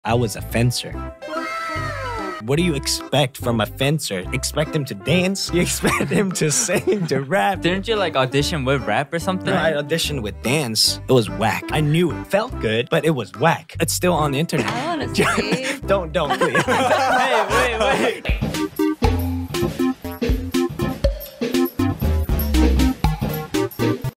I was a fencer. What do you expect from a fencer? Expect him to dance? You expect him to sing, to rap? Didn't you like audition with rap or something? No, I auditioned with dance. It was whack. I knew it felt good, but it was whack. It's still on the internet. I want to see. Don't, please. Wait.